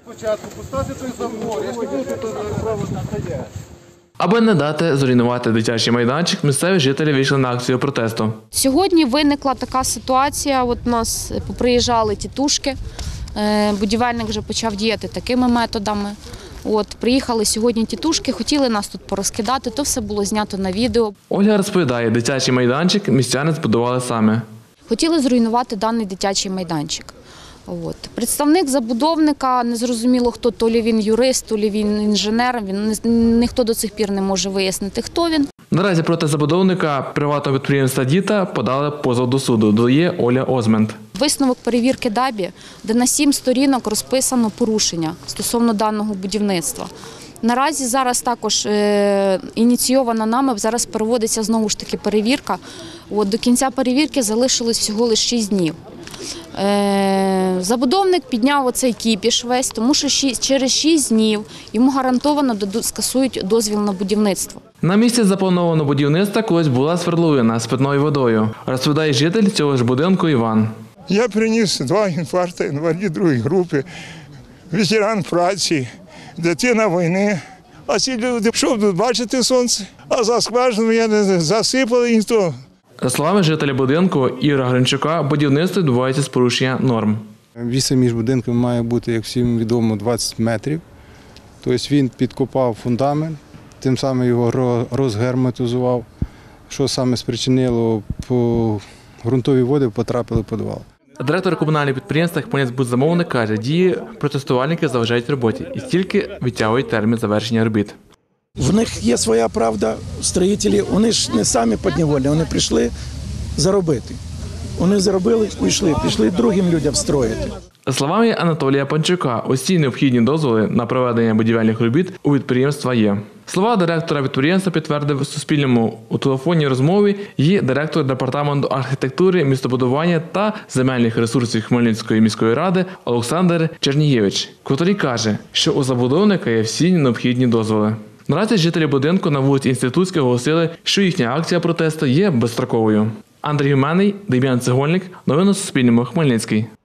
Спочатку поставте той забор, я ж не буду тут право стояти. Аби не дати зруйнувати дитячий майданчик, місцеві жителі вийшли на акцію протесту. Сьогодні виникла така ситуація, от у нас поприїжджали тітушки, будівельник вже почав діяти такими методами. Приїхали сьогодні тітушки, хотіли нас тут порозкидати, то все було знято на відео. Ольга розповідає, дитячий майданчик містяни збудували самі. Хотіли зруйнувати даний дитячий майданчик. Представник забудовника, незрозуміло хто, то лі він юрист, то лі він інженер, ніхто до цих пір не може вияснити, хто він. Наразі проти забудовника приватного підприємства «Діта» подали позов до суду, додає Оля Озмент. Висновок перевірки ДАБІ, де на 7 сторінок розписано порушення стосовно даного будівництва. Наразі зараз також ініційована нами, зараз переводиться знову ж таки перевірка. До кінця перевірки залишилось всього лише 6 днів. Забудовник підняв оцей кіпіш весь, тому що через 6 днів йому гарантовано скасують дозвіл на будівництво. На місці запланованого будівництва колись була свердловина з питною водою, розповідає житель цього ж будинку Іван. Я приніс 2 інфаркти, інвалід другої групи, ветеран праці, дитина війни. А ці люди, що тут бачити сонце, а за скважину я не засипали ніхто. За словами жителя будинку Ігоря Гринчука, будівництво відбувається з порушення норм. Відстань між будинками має бути, як всім відомо, 20 метрів. Тобто він підкопав фундамент, тим самим його розгерметизував, що саме спричинило, по ґрунтові води потрапили в підвал. Директор комунального підприємства «Хмельницькбудзамовник» каже, дії протестувальників заважають роботі і тільки відтягують термін завершення робіт. В них є своя правда, строїтелі, вони ж не самі підневольні, вони прийшли заробити. Вони заробили, пішли другим людям строїти. За словами Анатолія Панчука, усі необхідні дозволи на проведення будівельних робіт у підприємства є. Слова директора підприємства підтвердив Суспільному у телефонній розмові і директор департаменту архітектури, містобудування та земельних ресурсів Хмельницької міської ради Олександр Чернієвич, котрий каже, що у забудовника є всі необхідні дозволи. Наразі жителі будинку на вулиці Інститутській оголосили, що їхня акція протесту є безстроковою. Андрій Гуменний, Дем'ян Цегольник. Новини Суспільному. Хмельницький.